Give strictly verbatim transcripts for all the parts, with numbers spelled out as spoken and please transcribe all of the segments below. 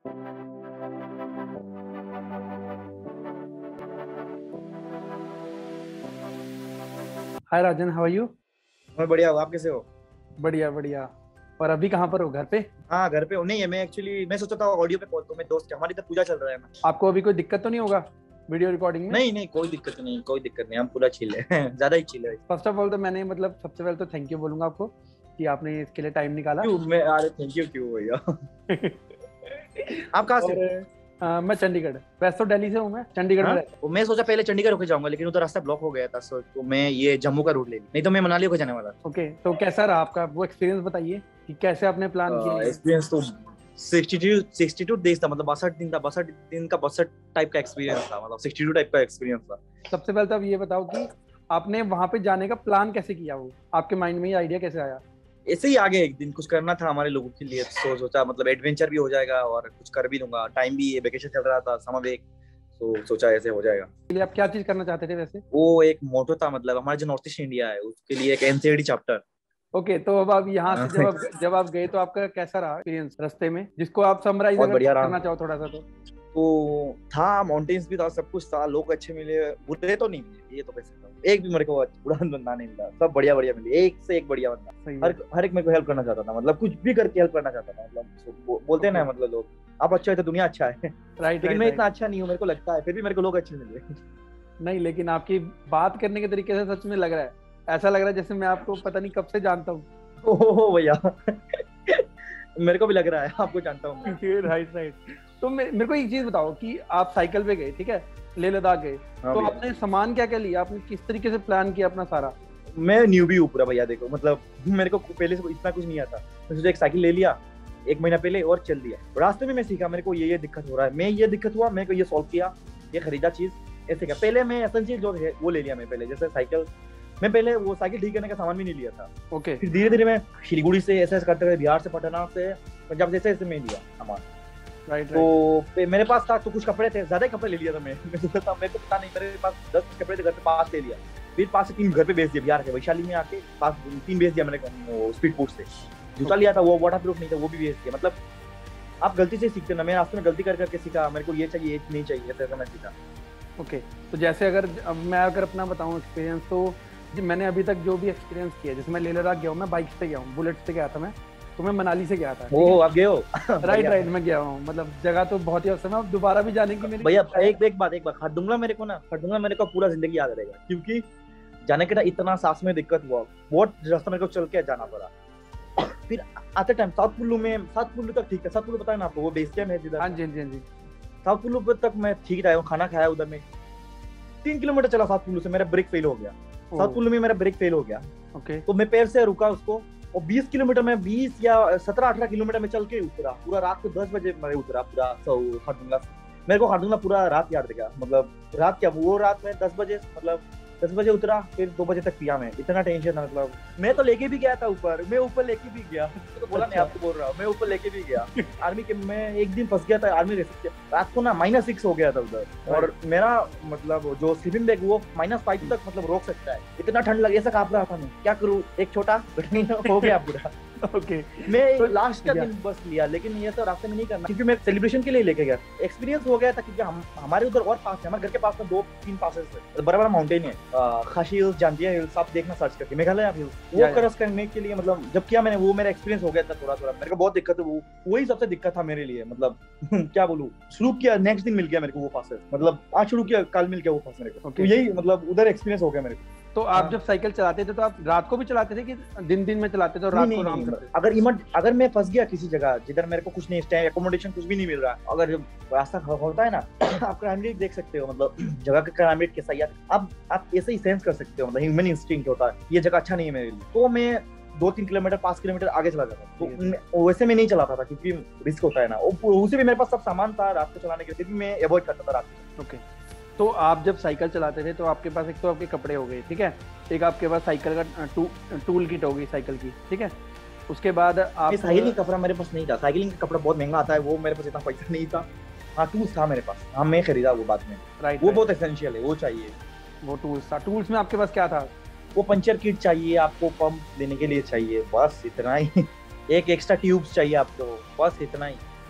Hi Rajan, how are you? मैं बढ़िया हूँ। आप कैसे हो? बढ़िया बढ़िया। और अभी कहाँ पर हो? घर पे? हाँ, घर पे हूँ। नहीं है, मैं एक्चुअली मैं सोचा था ऑडियो पे कॉल, तो मैं दोस्त हमारी तो पूजा चल रहा है ना। आपको अभी कोई दिक्कत तो नहीं होगा वीडियो रिकॉर्डिंग में? नहीं नहीं, कोई दिक्कत नहीं, कोई दिक्कत नहीं, हम पूरा चिल है ज्यादा ही चिल है। फर्स्ट ऑफ ऑल तो मैंने मतलब सबसे पहले तो थैंक यू बोलूंगा आपको कि आपने इसके लिए टाइम निकाला। क्यों? मैं अरे थैंक यू क्यों भैया आप कहाँ से और हो? अ, मैं चंडीगढ़, वैसे तो दिल्ली से हूँ, मैं चंडीगढ़ में हाँ, रहता वो मैं सोचा पहले चंडीगढ़ होके जाऊंगा, लेकिन उधर रास्ता ब्लॉक हो गया था, सो तो मैं ये जम्मू का रूट ले ली, नहीं तो मैं मनाली होके जाने वाला था। हूँ। ओके, तो कैसा रहा आपका वो एक्सपीरियंस? बताइए कि कैसे आपने प्लान किया ये? एक्सपीरियंस तो sixty two sixty two days था, मतलब बासठ दिन था, बासठ दिन का बासठ टाइप का एक्सपीरियंस था, मतलब सिक्सटी टू टाइप का एक्सपीरियंस था। सबसे पहले तो आप ये बताओ कि आपने वहां पे जाने का प्लान कैसे किया? वो आपके माइंड में ये आइडिया कैसे आया? ऐसे ही आगे एक दिन कुछ करना था हमारे लोगों के लिए, तो सोचा मतलब एडवेंचर भी हो जाएगा और कुछ कर भी लूंगा, टाइम भी वेकेशन चल रहा था, समर ब्रेक, तो सोचा ऐसे हो जाएगा। के लिए आप क्या चीज करना चाहते थे वैसे? वो एक मोटो था, मतलब हमारा जो नॉर्थ ईस्ट इंडिया है उसके लिए एक एनसीईआरटी चैप्टर। ओके, तो अब आप यहाँ से जब आप जब आप गए तो आपका कैसा रहा एक्सपीरियंस रास्ते में, जिसको आप समराइज बहुत अगर बढ़िया करना रहा। चाहो थोड़ा सा तो? तो था, माउंटेन्स भी था, सब कुछ था, लोग अच्छे मिले, बुरे तो नहीं मिले, ये तो कह सकता हूँ। एक भी मेरे को बुरा बंदा नहीं मिला, सब बढ़िया बढ़िया मिले, एक से एक बढ़िया बंदा। सही है। हर हर एक मेरे को हेल्प करना चाहता था, मतलब कुछ भी करके हेल्प करना चाहता था, मतलब बो, बोलते हैं ना, मतलब लोग आप अच्छा है तो दुनिया अच्छा है राइट लेकिन राइट मैं राइट। इतना अच्छा नहीं हूँ, मेरे को लगता है, फिर भी मेरे को लोग अच्छे मिले नहीं, लेकिन आपकी बात करने के तरीके से सच में लग रहा है, ऐसा लग रहा है जैसे मैं आपको पता नहीं कब से जानता हूँ। ओह भैया मेरे को भी लग रहा है आपको जानता हूँ मैं। Right right. तो मे- मेरे को एक चीज बताओ कि आप साइकिल पे गए, ठीक है, लेह लद्दाख गए, हाँ तो भैया, आपने सामान क्या क्या लिया? आपने किस तरीके से प्लान किया अपना सारा? मैं न्यूबी हूँ पूरा भैया, देखो मतलब मेरे को पहले से इतना कुछ नहीं आता, मैं सोचा एक साइकिल ले लिया एक महीना पहले और चल दिया। रास्ते में मैं सीखा, मेरे को ये ये दिक्कत हो रहा है, मैं ये दिक्कत हुआ, मेरे को ये सॉल्व किया, ये खरीदा चीज, ऐसे क्या। पहले मैं एसेंशियल जो है वो ले लिया मैं पहले, जैसे साइकिल, मैं पहले वो साइकिल ठीक करने का सामान भी नहीं लिया था। ओके। फिर धीरे धीरे मैं सिलीगुड़ी से ऐसे ऐसे करते करते, बिहार से, पटना से, पंजाब से, ऐसे ऐसे मैं लिया सामान। Right right. तो पे- मेरे पास था तो कुछ कपड़े थे, ज्यादा ही कपड़े ले लिया था मैं मैं सोचा था, मेरे को पता नहीं, मेरे पास दस कपड़े थे, घर पे पास ले लिया, फिर पास से तीन घर पे बेच दिया, बिहार के वैशाली में आके पास तीन बेच दिया मैंने स्पीड पोस्ट से। जूता लिया था वो वाटर प्रूफ नहीं था, वो भी बेच दिया। मतलब आप गलती से सीखते ना, मैं रास्ते में गलती कर करके सीखा, मेरे को ये चाहिए ये नहीं चाहिए, ऐसा ऐसा मैं सीखा। ओके, तो जैसे अगर अब मैं अगर अपना बताऊं एक्सपीरियंस, तो जी मैंने अभी तक जो भी एक्सपीरियंस किया, जैसे मैं लेह लद्दाख गया हूँ, मैं बाइक से गया हूँ, बुलेट से गया था मैं, तो मैं मनाली से गया था। ओ आप गए हो राइट राइट, मैं गया हूँ, मतलब जगह तो बहुत ही औसम है, अब दोबारा भी जाने की मेरी भैया इच्छा है। एक एक बात एक बात खरदुंगला मेरे को ना, खरदुंगला मेरे को पूरा जिंदगी याद रहेगा, क्योंकि जाने के टाइम इतना सांस में दिक्कत हुआ, बहुत रास्ता मेरे को चल के जाना पड़ा। फिर आते टाइम साउथ कुल्लू में, साउथ कुल्लू तक ठीक है, साउथ कुल्लू पता है ना आपको, वो बेस कैंप है जिधर। हाँ जी हाँ जी हाँ जी। साउथ कुल्लू तक मैं ठीक रहा हूँ, खाना खाया उधर में, तीन किलोमीटर चला साउथ कुल्लू से, मेरा ब्रेक फेल हो गया, साउथ कुल्लू में मेरा ब्रेक फेल हो गया। ओके। तो मैं पैर से रुका उसको, और बीस किलोमीटर में, बीस या सत्रह अठारह किलोमीटर में चल के उतरा, पूरा रात को दस बजे मैं उतरा पूरा खारदुंगला से। मेरे को खारदुंगला पूरा रात याद रहेगा, मतलब रात क्या, वो रात में दस बजे, मतलब दस बजे उतरा, फिर दो बजे तक पिया, मैं इतना टेंशन था, मतलब मैं तो लेके भी गया था ऊपर, मैं ऊपर लेके भी गया तो बोला नहीं, आपको बोल रहा हूँ, मैं ऊपर लेके भी गया आर्मी के। मैं एक दिन फंस गया था आर्मी रेसिस, रात को ना माइनस सिक्स हो गया था उधर, और मेरा मतलब जो स्लीपिंग बैग वो माइनस फाइव तक मतलब रोक सकता है, इतना ठंड लगे, ऐसा कांप रहा था मैं, क्या करूँ, एक छोटा हो गया पूरा। ओके, मैं लास्ट का दिन बस लिया, लेकिन ये तो रास्ते में नहीं करना, क्योंकि मैं सेलिब्रेशन के लिए लेके गया, एक्सपीरियंस हो गया था, क्योंकि हम हमारे उधर और पास है, हमारे घर के पास में दो तीन पासेस है, बड़ा बड़ा माउंटेन है, खासी हिल्स, जांजिया हिल्स, आप देखना सर्च करके, मेघालय आप हिल्स, वो क्रॉस करने के लिए मतलब जब किया मैंने, वो मेरा एक्सपीरियंस हो गया था थोड़ा थोड़ा, मेरे को बहुत दिक्कत है, वो वही सबसे दिक्कत था मेरे लिए, मतलब क्या बोलूं, शुरू किया नेक्स्ट दिन मिल गया मेरे को वो पासेस, मतलब आज शुरू किया कल मिल गया वो पास मेरे को, तो यही मतलब उधर एक्सपीरियंस हो गया मेरे को। तो आप जब साइकिल चलाते थे तो आप रात को भी चलाते थे कि दिन दिन में चलाते थे और रात को आराम करते थे? अगर इमर अगर मैं फंस गया किसी जगह जिधर मेरे को कुछ नहीं, स्टे एकोमोडेशन कुछ भी नहीं मिल रहा, अगर रास्ता होता है ना आप क्राइम देख सकते हो, मतलब जगह का क्राइम रेट कैसा है, आप आप ऐसे ही सेंस कर सकते हो, मतलब ह्यूमन इंस्टिंक्ट होता है, ये जगह अच्छा नहीं है मेरे लिए, तो मैं दो तीन किलोमीटर पांच किलोमीटर आगे चला जाता, तो वैसे में नहीं चलाता था, क्योंकि रिस्क होता है ना, उसे भी मेरे पास सब सामान था रात को चलाने के लिए, फिर भी मैं अवॉइड करता था रात को। ओके, तो आप जब साइकिल चलाते थे तो आपके पास एक तो आपके कपड़े हो गए, ठीक है, एक आपके पास साइकिल का टू, टूल किट हो गई साइकिल की, ठीक है, उसके बाद आप साइकिलिंग का कपड़ा मेरे पास नहीं था, साइकिलिंग का कपड़ा बहुत महंगा आता है, वो मेरे पास इतना पैसा नहीं था। हाँ टूल्स था मेरे पास, हाँ मैं खरीदा वो बाद में, राइट, वो बहुत एसेंशियल है, वो चाहिए, वो टूल्स था। टूल्स में आपके पास क्या था? वो पंचर किट चाहिए आपको, पंप देने के लिए चाहिए, बस इतना ही एक एक्स्ट्रा ट्यूब्स चाहिए आपको, बस इतना ही।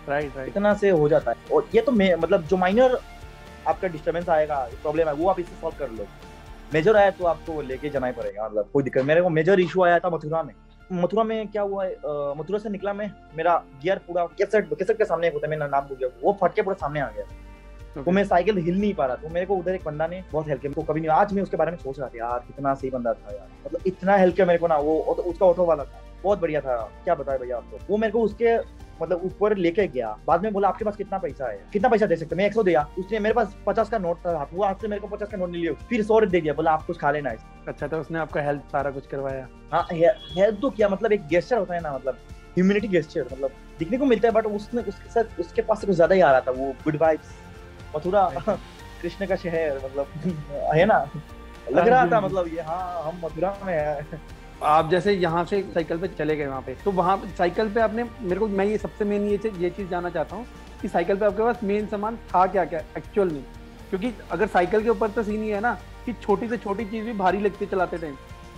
Right right. इतना से हो जाता है। और ये तो मैं मतलब जो माइनर आपका डिस्टर्बेंस आएगा, प्रॉब्लम है, वो आप इससे सॉल्व कर लो। मेजर आया तो आपको लेके जाना ही पड़ेगा, मतलब कोई दिक्कत। मेरे को मेजर इशू आया था मथुरा में। मथुरा में क्या हुआ है, अ, मथुरा से निकला मैं, मेरा गियर पूरा कैसेट कैसेट के सामने एक होता है, मेरा नाम भूल गया, वो फट के पूरा सामने आ गया। Okay. तो मैं साइकिल हिल नहीं पा रहा। तो मेरे को उधर एक बंदा ने बहुत हेल्प किया, मेरे को कभी नहीं, आज मैं उसके बारे में सोच रहा था यार, कितना सही बंदा था यार, मतलब इतना हेल्प किया मेरे को ना। वो उसका ऑटो वाला था, बहुत बढ़िया था, क्या बताए भैया आपको। वो मेरे को उसके मतलब ऊपर लेके गया, बाद में बोला आपके पास कितना पैसा है, कितना पैसा दे सकते, मैं एक सौ दिया। उसने मेरे पास पचास का नोट था, वो हाथ से मेरे को पचास का नोट नहीं लिया, फिर सौ दे दिया, बोला आप कुछ खा लेना है। अच्छा, तो उसने आपका हेल्प सारा कुछ करवाया। हाँ, हेल्प तो किया, मतलब एक गेस्चर होता है ना, मतलब ह्यूमैनिटी गेस्चर, मतलब दिखने को मिलता है, बट उसने उसके साथ उसके पास से कुछ ज्यादा ही आ रहा था, वो गुड वाइब्स। मथुरा कृष्ण का शहर, मतलब है ना, लग रहा था मतलब ये, हाँ हम मथुरा में है। आप जैसे यहाँ से साइकिल पे चले गए वहाँ पे, तो वहाँ पे साइकिल पे आपने, मेरे को मैं ये सबसे मेन ये चीज ये चीज जानना चाहता हूँ कि साइकिल पे आपके पास मेन सामान था क्या क्या एक्चुअल में, क्योंकि अगर साइकिल के ऊपर तो सीन ये है ना कि छोटी से छोटी चीज भी भारी लगती है चलाते टाइम।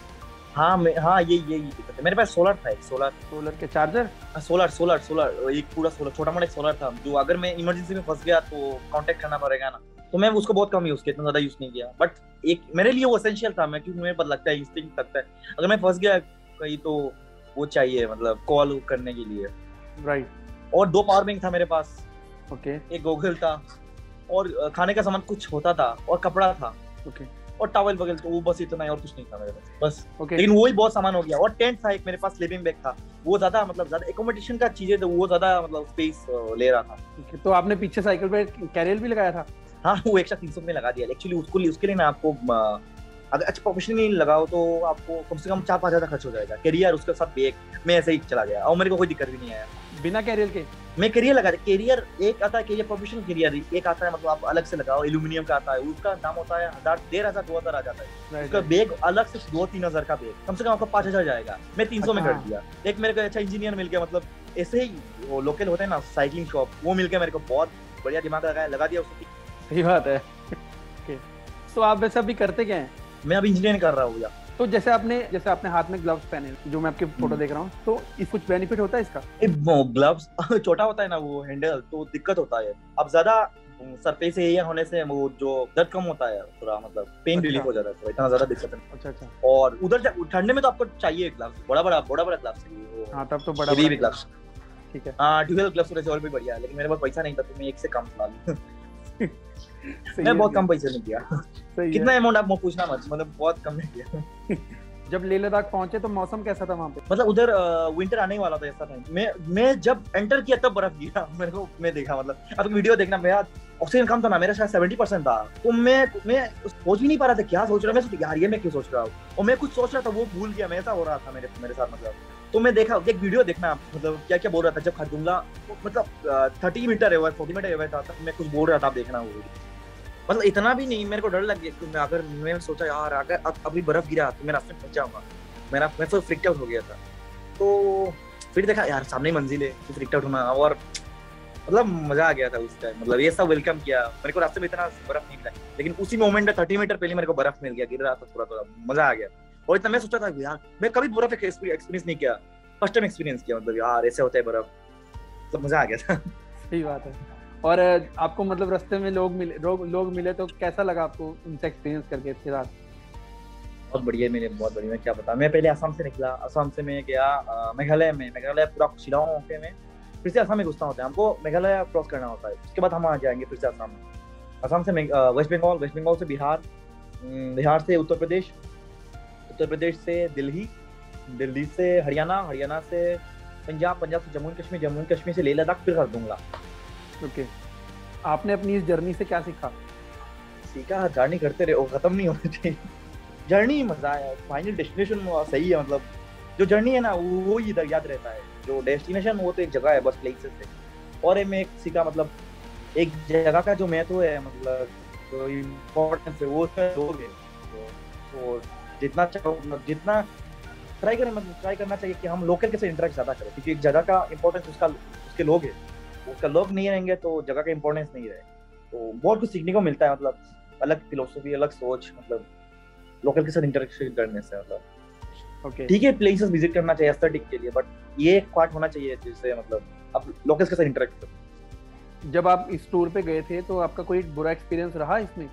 हाँ मैं हाँ ये ये दिक्कत है। मेरे पास सोलर था, एक सोलर सोलर के चार्जर, सोलर सोलर सोलर एक पूरा सोलर, छोटा मोटा एक सोलर था, जो अगर मैं इमरजेंसी में फंस गया तो कांटेक्ट करना पड़ेगा ना। तो मैं उसको बहुत कम यूज किया, इतना ज्यादा यूज नहीं किया, बट एक मेरे लिए वो एसेंशियल था। मैं क्योंकि मेरे पास लगता है इंस्टिंक्ट लगता है, अगर मैं फंस गया कहीं तो वो चाहिए, मतलब कॉल करने के लिए। राइट। और दो पावर बैंक था मेरे पास, ओके। एक गूगल था, और खाने का सामान कुछ होता था, और कपड़ा था, ओके। और टॉवल वगैरह, तो वो बस इतना ही, और कुछ नहीं था मेरे पास बस। ओके। लेकिन वो ही बहुत सामान हो गया। और टेंट था एक मेरे पास, स्लीपिंग बैग था, वो ज्यादा मतलब ज्यादा एकोमोडेशन का चीजें, तो वो ज्यादा मतलब स्पेस ले रहा था। okay, तो आपने पीछे साइकिल पे कैरियर भी लगाया था? हाँ, वो एक्स्ट्रा तीन सौ में लगा दिया एक्चुअली। उसको उसके लिए ना आपको अगर अच्छा प्रोफेशनली लगाओ तो आपको कम से कम चार पाँच हजार खर्च हो जाएगा। कैरियर उसके साथ बैग मैं ऐसे ही चला गया, और मेरे को कोई दिक्कत भी नहीं आया बिना कैरियर के। मैं कैरियर लगा दिया। कैरियर एक आता है, कैरियर प्रोफेशनल कैरियर एक आता है, मतलब आप अलग से लगाओ, एल्यूमिनियम का आता है, उसका दाम होता है हजार डेढ़ हजार दो हजार आ जाता है। उसका बैग अलग से दो तीन हजार का बैग, कम से कम आपका पाँच हजार जाएगा। मैं तीन सौ में कर दिया। एक मेरे को अच्छा इंजीनियर मिल गया, मतलब ऐसे ही वो लोकल होते हैं ना साइकिलिंग शॉप, वो मिल गया मेरे को, बहुत बढ़िया दिमाग लगाया, लगा दिया उसको। सही बात है। तो आप वैसे अभी करते क्या हैं? मैं अभी इंजीनियरिंग कर रहा हूँ यार। तो जैसे आपने जैसे आपने हाथ में ग्लव्स पहने, जो मैं आपके फोटो देख रहा हूँ, तो इस कुछ बेनिफिट होता है इसका? ग्लव्स छोटा होता है ना वो हैंडल, तो दिक्कत होता है। अब ज्यादा सरफेस एरिया होने से वो जो दर्द कम होता है, थोड़ा मतलब पेन अच्छा। रिलीफ हो जाता है, तो इतना ज्यादा दिक्कत नहीं। अच्छा अच्छा। और उधर ठंडे में तो आपको चाहिए ग्लव्स, बड़ा बड़ा बड़ा बड़ा ग्लव्स चाहिए। हाँ तब तो बड़ा बड़ा ग्लव्स। ठीक है। हाँ, ड्यूअल ग्लव्स होने से और भी बढ़िया है, लेकिन मेरे पास पैसा नहीं था तो मैं एक से कम ला ली। मैं बहुत कम पैसे में किया। कितना अमाउंट आप पूछना मत, मतलब बहुत कम में किया। जब लेह लद्दाख पहुंचे तो मौसम कैसा था वहाँ पे? मतलब उधर विंटर आने वाला था ऐसा टाइम। मैं मैं जब एंटर किया तब बर्फ गिरा मेरे को। मैं देखा, मतलब अब वीडियो देखना, मेरा ऑक्सीजन कम था ना, मेरा शायद सेवेंटी परसेंट था। तो मैं मैं सोच भी नहीं पा रहा था क्या सोच रहा। मैं यार ये मैं क्यों सोच रहा हूँ, और मैं कुछ सोच रहा था वो भूल गया मैं, ऐसा हो रहा था मेरे मेरे साथ मतलब। तो मैं देखा एक वीडियो देखना, मतलब क्या क्या बोल रहा था जब खरदुंगा, मतलब थर्टी मीटर है फोर्टी मीटर है था, मैं कुछ बोल रहा था, आप देखना वो। मतलब इतना भी नहीं, मेरे को डर लग गया। अगर मैं सोचा यार अगर अब अभी बर्फ गिरा तो मैं रास्ते में फंस जाऊंगा, मेरा मैं तो फ्रिक्ड आउट हो गया था। तो फिर देखा यार सामने मंजिल है, तो फ्रिक्ड आउट होना, और मतलब मजा आ गया था उस टाइम। मतलब ये सब वेलकम किया मेरे को। रास्ते में इतना बर्फ नहीं मिला, लेकिन उसी मोमेंट में थर्टी मीटर पहले मेरे को बर्फ मिल गया, गिर रहा था थोड़ा थोड़ा, मजा आ गया। और इतना मैं सोचा था यार मैं कभी बर्फ एक्सपीरियंस नहीं किया, फर्स्ट टाइम एक्सपीरियंस किया, मतलब यार ऐसे होता है बर्फ, तो मजा आ गया था। सही बात है। और आपको मतलब रास्ते में लोग मिले लोग मिले तो कैसा लगा आपको उनसे एक्सपीरियंस करके इसके साथ? बहुत बढ़िया मेरे, बहुत बढ़िया। मैं क्या बता, मैं पहले असम से निकला, असम से मैं गया मेघालय में, मेघालय पूरा शिलांग होके में फिर से असम में घुसना होता है हमको, मेघालय क्रॉस करना होता है, उसके बाद हम आ जाएंगे फिर से असम में। असम से वेस्ट बंगाल, वेस्ट बंगाल से बिहार, बिहार से उत्तर प्रदेश, उत्तर प्रदेश से दिल्ली, दिल्ली से हरियाणा, हरियाणा से पंजाब, पंजाब से जम्मू कश्मीर, जम्मू कश्मीर से लेह लद्दाख, फिर कर दूंगा। Okay okay. आपने अपनी इस जर्नी से क्या सीखा? सीखा जर्नी करते रहे, खत्म नहीं होनी चाहिए जर्नी। मजा आया, फाइनल डेस्टिनेशन सही है, मतलब जो जर्नी है ना वो ही इधर याद रहता है, जो डेस्टिनेशन वो तो एक जगह है बस, प्लेसेस है। और मैं एक सीखा, मतलब एक जगह का जो महत्व है, मतलब जो इम्पोर्टेंस है वो लोग है। तो जितना जितना ट्राई करें, मतलब ट्राई करना चाहिए कि हम लोकल के साथ इंटरेक्ट ज्यादा करें, क्योंकि एक जगह का इम्पोर्टेंस उसका उसके लोग है, उसका लोग नहीं रहेंगे तो जगह का इम्पोर्टेंस नहीं रहे। तो बहुत कुछ सीखने को मिलता है, मतलब अलग फिलोसफी, अलग सोच, मतलब लोकल के साथ इंटरेक्शन करने से। मतलब ओके ठीक है प्लेसेस विजिट करना चाहिए एस्थेटिक के लिए, बट ये एक पार्ट होना चाहिए जिससे मतलब आप लोकल्स के साथ इंटरेक्ट करो। जब आप इस टूर पे गए थे तो आपका कोई बुरा एक्सपीरियंस रहा इसमें,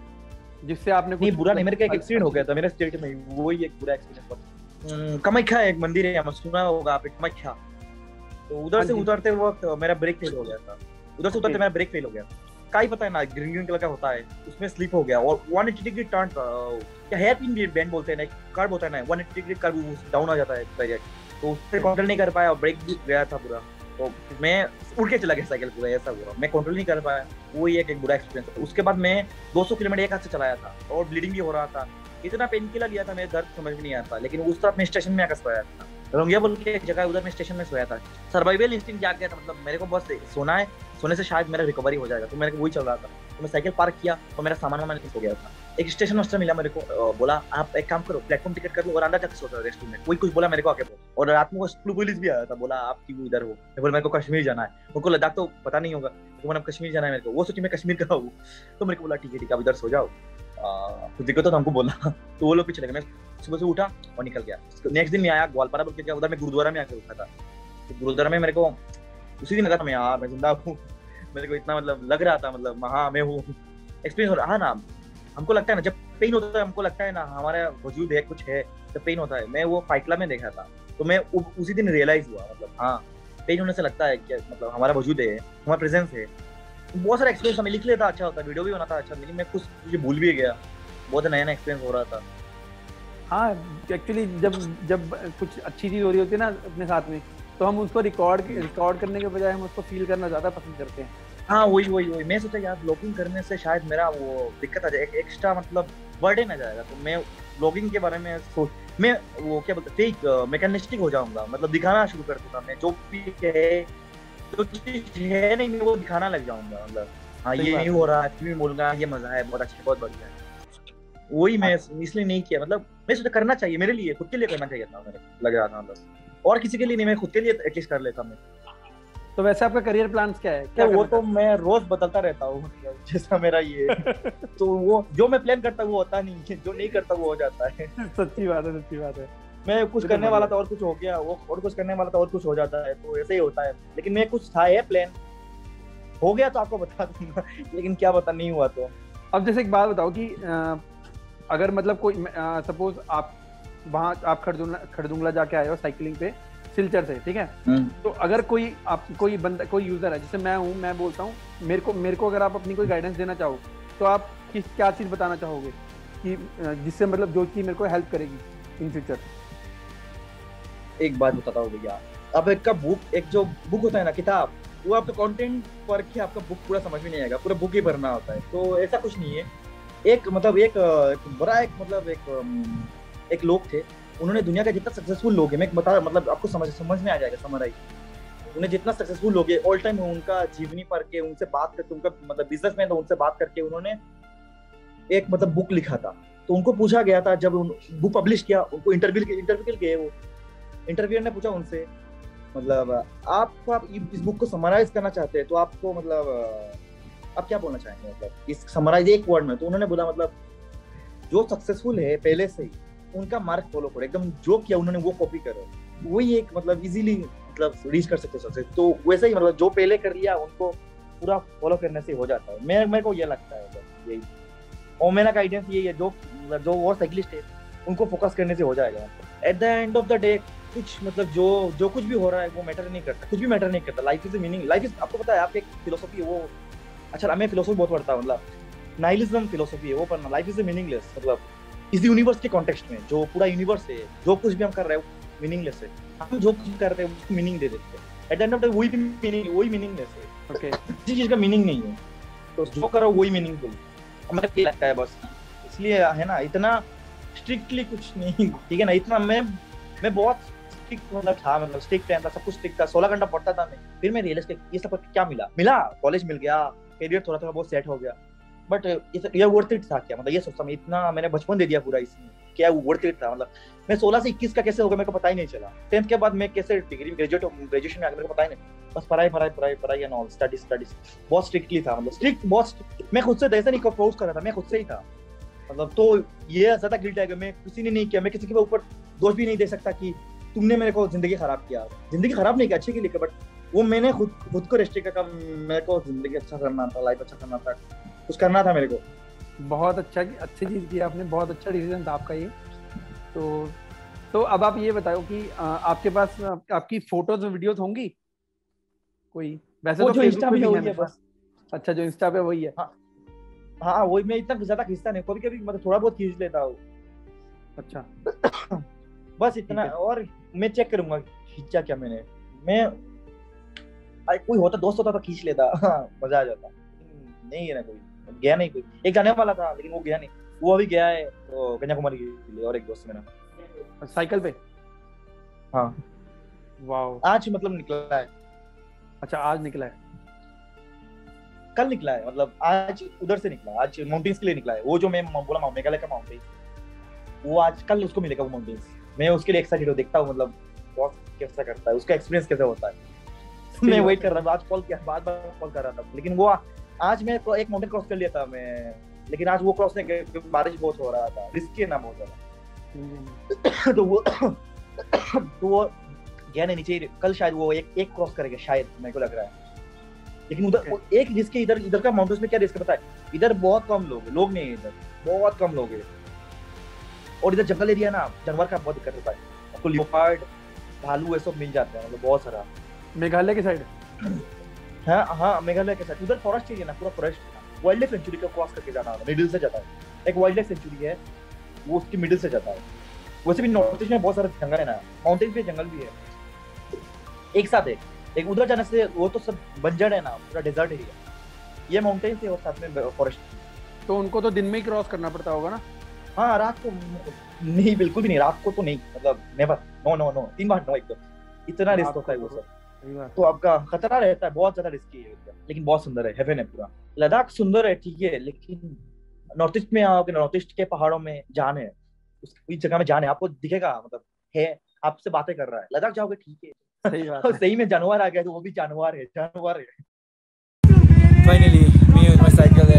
जिससे आपने नहीं कुछ बुरा नहीं, मेरे का एक मतलब एक्सीडेंट हो गया था मेरे स्टेट में, वो ही एक बुरा एक्सपीरियंस था। कामाख्या एक मंदिर है, सुना होगा आपने कामाख्या, तो उधर हाँ से जी। उतरते वक्त मेरा ब्रेक फेल हो गया था, उधर से उतरते Okay. मेरा ब्रेक फेल हो गया, का ही पता है ना, ग्रीन ग्रीन कलर का होता है, उसमें स्लिप हो गया और वन एटी डिग्री टर्न, क्या हेयर पिन बैंड बोलते हैं ना, कर्व होता है ना, one eighty degree curve down आ जाता है डायरेक्ट, तो उससे कंट्रोल नहीं कर पाया और ब्रेक भी गया था पूरा, तो मैं उड़ के चला गया साइकिल पूरा, ऐसा हुआ, मैं कंट्रोल नहीं कर पाया, वो ही एक, एक बुरा एक्सपीरियंस था। उसके बाद मैं दो सौ किलोमीटर एक हाथ से चलाया था और ब्लीडिंग भी हो रहा था, इतना पेन किलर लिया था, मेरे दर्द समझ में नहीं आता, लेकिन उस तरफ मैं स्टेशन में आकर सोया था, रोंगिया बोल के एक जगह, उधर मैं स्टेशन में सोया था, सर्वाइवल इंस्टिंक्ट जाग गया था, मतलब मेरे को बस सोना है, सोने से शायद मेरा रिकवरी हो जाएगा, तो मेरे को वही चल रहा था, तो मैं साइकिल पार्क किया और मेरा सामान वामान हो गया था। एक स्टेशन मास्टर मिला मेरे को, बोला आप एक काम करो प्लेटफॉर्म टिकट कर लो और अंदर जाकर सो जाओ रेस्ट में, कोई कुछ बोला मेरे को आके, और रात में वो पुलिस भी आया था, बोला आप क्यों इधर हो, मैं बोला मेरे को कश्मीर जाना है, उनको लद्दाख तो पता नहीं होगा, तो मैंने कश्मीर जाना है मेरे को, वो सोची मैं कश्मीर का हूँ, तो मेरे को बोला ठीक है ठीक है आप इधर सो जाओ, कुछ दिक्कत हो तो हमको बोलना, तो वो लोग पीछे लगे, मैं सुबह से उठा और निकल गया। नेक्स्ट दिन मैं आया ग्वालपारा बोल के गया, उधर मैं गुरुद्वारा में आकर उठा था, तो गुरुद्वारा में मेरे को उसी दिन लगा था मैं यार मैं जिंदा हूँ, मेरे को इतना मतलब लग रहा था, मतलब हाँ मैं हूँ, एक्सपीरियंस हो रहा है ना, हमको लगता है ना जब पेन होता है, हमको लगता है ना हमारा वजूद है, कुछ है, जब पेन होता है, मैं वो फाइट क्लब में देखा था, तो मैं उ, उसी दिन रियलाइज हुआ, मतलब हाँ पेन होने से लगता है कि मतलब हमारा वजूद है, हमारा प्रेजेंस है, बहुत सारा एक्सपीरियंस हमें लिख लेता अच्छा होता, वीडियो भी बनाता अच्छा, लेकिन मैं कुछ मुझे भूल भी गया, बहुत नया नया एक्सपीरियंस हो रहा था। हाँ एक्चुअली जब जब कुछ अच्छी चीज हो रही होती है ना अपने साथ में, तो हम उसको रिकॉर्ड रिकॉर्ड करने के बजाय हम उसको फील करना ज्यादा पसंद करते हैं। हाँ वही वही वही मैं सोचा यार ब्लॉगिंग करने से शायद मेरा वो दिक्कत आ जाए, एक एक्स्ट्रा मतलब बर्डन आ जाएगा, तो मैं ब्लॉगिंग के बारे में सोच, मैं वो क्या बोलते फेक मैकेनिस्टिक हो जाऊंगा, मतलब दिखाना शुरू कर दूंगा, मैं जो भी है जो चीज है नहीं मैं वो दिखाना लग जाऊंगा, मतलब हाँ ये नहीं हो रहा है, बोलूंगा ये मजा है, बहुत अच्छा बहुत बढ़िया है, वही मैं इसलिए नहीं किया, मतलब मैं सोचा करना चाहिए मेरे लिए, खुद के लिए करना चाहिए था, मेरे लग रहा था, मतलब और किसी के लिए नहीं, मैं खुद के लिए एटलीस्ट कर लेता मैं। तो वैसे आपका करियर प्लान्स क्या है? क्या वो तो मैं रोज बदलता रहता हूँ, मतलब जैसा मेरा ये तो वो जो मैं प्लान करता हूँ वो होता नहीं है, जो नहीं करता वो हो जाता है। सच्ची बात है, सच्ची बात है। मैं कुछ करने वाला था और कुछ हो गया, वो और कुछ करने वाला था और कुछ हो जाता है, तो ऐसे ही होता है, लेकिन मैं कुछ था है प्लान, हो गया तो आपको बता दूंगा, लेकिन क्या बता नहीं हुआ तो। अब जैसे एक बात बताओ कि अगर मतलब कोई सपोज आप वहाँ आप खरदुंगला खरदुंगला जाके आए हो साइकिलिंग पे सिलचर से, ठीक है, तो अगर कोई आप कोई बंदा कोई यूजर है जैसे मैं हूँ, मैं बोलता हूँ मेरे को मेरे को अगर आप अपनी कोई गाइडेंस देना चाहो तो आप किस क्या चीज़ बताना चाहोगे कि जिससे मतलब जो चीज़ मेरे को हेल्प करेगी इन फ्यूचर? एक बात बताता हूँ भैया, अब एक का बुक एक जो बुक होता है ना किताब, वो आपका कंटेंट पढ़ के आपका बुक पूरा समझ में नहीं आएगा, पूरा बुक ही भरना होता है, तो ऐसा कुछ नहीं है। एक मतलब एक, एक बड़ा एक मतलब एक एक लोग थे, उन्होंने दुनिया का जितना सक्सेसफुल लोग है, मैं बता मतलब आपको समझ समझ में आ जाएगा समराइज, उन्हें जितना सक्सेसफुल लोग है ऑल टाइम उनका जीवनी पढ़ के, उनसे बात करके, उनका मतलब बिजनेसमैन था उनसे बात करके उन्होंने एक मतलब बुक लिखा था, तो उनको पूछा गया था जब बुक पब्लिश किया, उनको इंटरव्यू इंटरव्यू के गए, वो इंटरव्यूअर ने पूछा उनसे मतलब आप आप इस बुक को समराइज करना चाहते हैं तो आपको मतलब आप क्या बोलना चाहेंगे, मतलब इस समराइज एक वर्ड में, तो उन्होंने बोला मतलब जो सक्सेसफुल है पहले से ही उनका मार्क फॉलो करो, एकदम जो किया उन्होंने वो कॉपी करो, वही एक मतलब इजीली मतलब रीच कर सकते सक्सेस, तो वैसे ही मतलब जो पहले कर लिया उनको पूरा फॉलो करने से हो जाता है, मैं मेरे को ये लगता है मतलब यही, और मेरा गाइडेंस यही है, जो मतलब जो और साइकिलिस्ट है उनको फोकस करने से हो जाएगा। At the end of the day कुछ मतलब जो जो कुछ भी हो रहा है वो मैटर नहीं करता, कुछ भी मैटर नहीं करता, life is meaning, life is आपको पता है आपकी एक फिलोसफी है वो, अच्छा मैं फिलोसफी बहुत पढ़ता हूँ, मतलब नाइलिज्म फिलोसफी है वो पढ़ना, लाइफ इज मीनिंगलेस, मतलब इस यूनिवर्स के कॉन्टेक्स्ट में जो पूरा यूनिवर्स है, जो कुछ भी हम कर रहे हैं मीनिंगलेस है, हम जो कुछ कर रहे हैं उसको मीनिंग दे देते हैं, at the end of the वही मीनिंग वही मीनिंगलेस है, ओके किसी चीज का मीनिंग नहीं है, तो जो करो वही मीनिंगफुल, मुझे ये लगता है बस, इसलिए है ना इतना स्ट्रिक्टली कुछ नहीं, ठीक है ना, इतना मैं मैं बहुत स्ट्रिक्ट मतलब था, मतलब स्ट्रिक्ट था, सब कुछ स्ट्रिक्ट था, सोलह घंटा पढ़ता था मैं, फिर मैं रियलाइज किया ये सब क्या मिला मिला कॉलेज मिल गया, करियर थोड़ा थोड़ा बहुत सेट हो गया, बट ये वर्थ इट था क्या, मतलब ये सोचता मैं इतना मैंने बचपन दे दिया पूरा इसमें, क्या वर्थ इट था, मतलब मैं सोलह से इक्कीस का कैसे हो गया मेरे को पता ही नहीं चला, टेंथ के बाद मैं कैसे डिग्री ग्रेजुएट ग्रेजुएशन में आ गया मेरे को पता ही नहीं, बस पढ़ाई पढ़ाई पढ़ाई पढ़ाई एंड ऑल स्टडीज स्टडीज, बहुत स्ट्रिक्टली था, मतलब स्ट्रिक्ट बहुत, मैं खुद से ऐसा नहीं फोर्स कर रहा था, मैं खुद से ही था, मतलब तो ये ज्यादा गिल्ट है कि मैं किसी ने नहीं किया, मैं किसी के ऊपर दोष भी नहीं दे सकता कि तुमने मेरे को जिंदगी खराब किया। जिंदगी खराब नहीं किया, अच्छे के लिए, बट वो मैंने खुद खुद को रेस्ट्रिक्ट कर, मेरे को जिंदगी अच्छा करना था, लाइफ अच्छा करना था, कुछ करना था मेरे को। बहुत अच्छा, अच्छी चीज की आपने, बहुत अच्छा डिसीजन था आपका ये। तो तो अब आप ये बताओ कि आ, आपके पास आपकी फोटोज वीडियोस होंगी कोई? वैसे वो तो जो फेसबुक इंस्टा पे में भी हो है रही है मेरे पास। बस। अच्छा, जो इंस्टा पे वही है। हाँ हाँ, वही मैं इतना ज्यादा खींचता नहीं, कभी कभी मतलब थोड़ा बहुत खींच लेता हूँ। अच्छा, बस ठीक इतना। है। और मैं चेक करूंगा खींचा क्या मैंने। मैं अरे कोई होता, दोस्त होता तो खींच लेता, हाँ, मजा आ जाता। नहीं है ना, कोई गया नहीं, कोई एक जाने वाला था लेकिन वो गया नहीं। वो अभी गया है तो कन्याकुमारी के लिए, और एक दोस्त मेरा। साइकिल पे? हाँ, वाओ। आज मतलब निकला है। अच्छा, आज निकला है? कल निकला है, मतलब आज उधर से निकला, आज माउंटेन्स के लिए निकला है। वो जो मैं बोला मेघालय का माउंटेन, वो आज कल उसको मिलेगा वो माउंटेन्स। मैं उसके लिए एक्साइटेड हूँ, देखता हूँ मतलब बहुत कैसा करता है, उसका एक्सपीरियंस कैसा होता है। मैं वेट कर रहा था, आज कॉल किया, बार बार कॉल कर रहा था, लेकिन वो आज मैं एक माउंटेन क्रॉस कर लिया था मैं, लेकिन आज वो क्रॉस नहीं किया क्योंकि बारिश बहुत हो रहा था, रिस्की है ना बहुत ज्यादा। तो वो तो वो गया नहीं नीचे। कल शायद वो एक एक क्रॉस करेगा शायद, मेरे को लग रहा है। लेकिन उधर okay. एक रिस्क है। इधर इधर का माउंटेन्स में क्या रिस्क पता है? इधर बहुत कम लोग लोग नहीं है, इधर बहुत कम लोग है। और इधर जंगल एरिया ना, जानवर का बहुत दिक्कत होता है, आपको लियोपार्ड, भालू ये सब मिल जाते हैं, मतलब बहुत सारा। मेघालय के साइड? हाँ हाँ, मेघालय के साथ उधर फॉरेस्ट एरिया ना, पूरा फॉरेस्ट। वाइल्ड लाइफ सेंचुरी का क्रॉस करके जाना होगा, मिडिल से जाता है। एक वाइल्ड लाइफ सेंचुरी है, वो उसकी मिडिल से जाता है। वैसे भी नॉर्थ ईस्ट में बहुत सारे जंगल है ना, माउंटेन पे जंगल भी है एक साथ है। एक उधर जाने से वो तो सब बंजर है ना, पूरा डेजर्ट एरिया। ये माउंटेन से और साथ में फॉरेस्ट। तो उनको तो दिन में ही क्रॉस करना पड़ता होगा ना? हाँ, रात को नहीं, बिल्कुल भी नहीं, रात को तो नहीं, मतलब नेवर, नो नो नो, तीन बार नो, एकदम इतना रिस्क होता है वो सब। तो आपका खतरा रहता है, बहुत ज्यादा रिस्की है, लेकिन बहुत सुंदर है, हेवन है पूरा। लद्दाख सुंदर है ठीक है, लेकिन नॉर्थ ईस्ट में आओगे, नॉर्थ ईस्ट के पहाड़ों में जान है, उस जगह में जान है, आपको दिखेगा, मतलब है, आपसे बातें कर रहा है। लद्दाख जाओगे ठीक है, सही बात है। सही में जानवर आ गया तो वो भी जानवर है, जानवर है। Finally, me with my cycle